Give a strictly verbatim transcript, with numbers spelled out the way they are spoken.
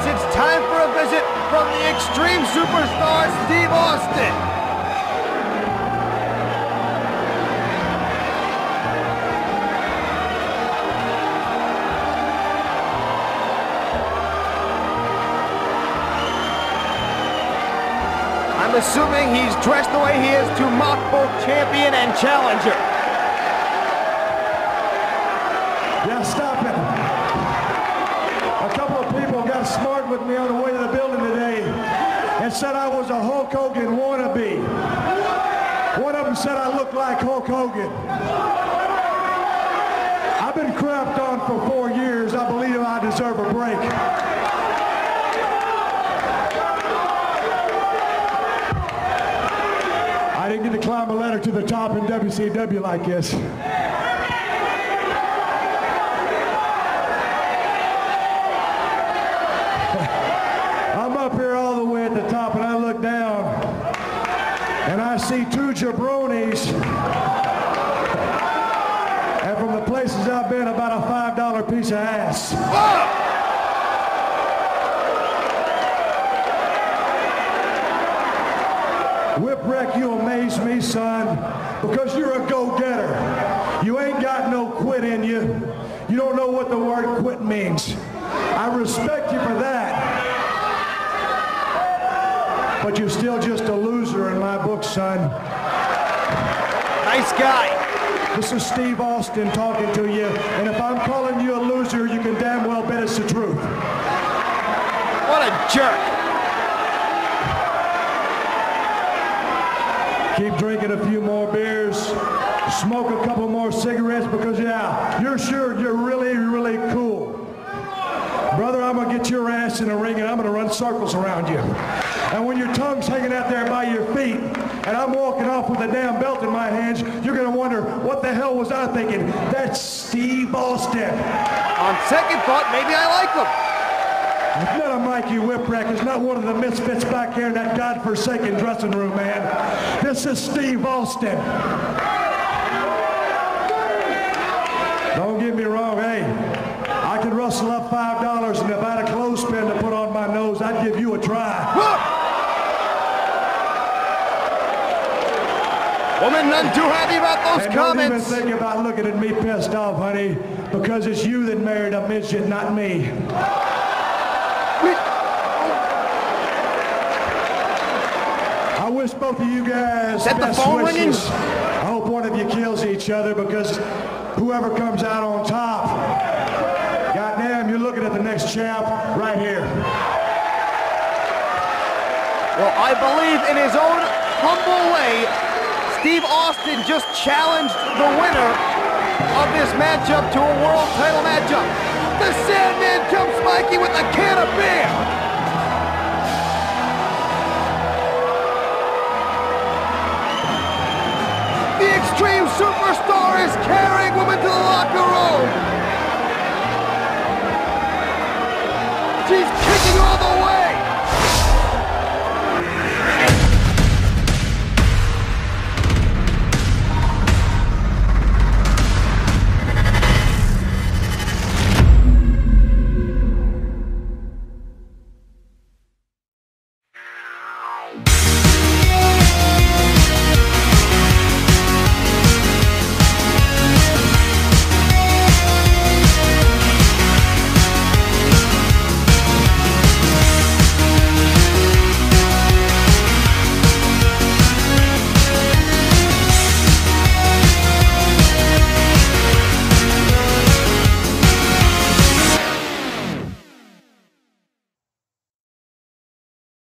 Yes, it's time for a visit from the Extreme Superstar, Steve Austin. I'm assuming he's dressed the way he is to mock both champion and challenger. Yeah, stop it. A couple of people got smart with me on the way to the building today and said I was a Hulk Hogan wannabe. One of them said I looked like Hulk Hogan. I've been crapped on for four years. I believe I deserve a break. I didn't get to climb a ladder to the top in W C W like this. I'm up here all the way at the top and I look down and I see two jabronis, and from the places I've been, about a five dollar piece of ass. Oh! Whipwreck, you amaze me, son, because you're a go-getter. You ain't got no quit in you. You don't know what the word quit means. I respect you for that. But you're still just a loser in my book, son. Nice guy. This is Steve Austin talking to you, and if I'm calling you a loser, you can damn well bet it's the truth. What a jerk. Keep drinking a few more beers, smoke a couple more cigarettes, because yeah, you're sure you're really, really cool. Brother, I'm gonna get your ass in the ring and I'm gonna run circles around you. And when your tongue's hanging out there by your feet and I'm walking off with a damn belt in my hands, you're gonna wonder, what the hell was I thinking? That's Steve Austin. On second thought, maybe I like him. It's not a Mikey Whipwreck. It's not one of the misfits back here in that godforsaken dressing room, man. This is Steve Austin. Don't get me wrong, hey. I could rustle up five dollars, and if I had a clothespin to put on my nose, I'd give you a try. Woman none too happy about those and comments. Don't even think about looking at me pissed off, honey, because it's you that married a midget, not me. I wish both of you guys Is that best the phone wishes. ringing? I hope one of you kills each other, because whoever comes out on top, goddamn, you're looking at the next champ right here. Well, I believe in his own humble way, Steve Austin just challenged the winner of this matchup to a world title matchup. The Sandman jumps Mikey with a can of beer. The Extreme Superstar is carrying women to the locker room. She's kicking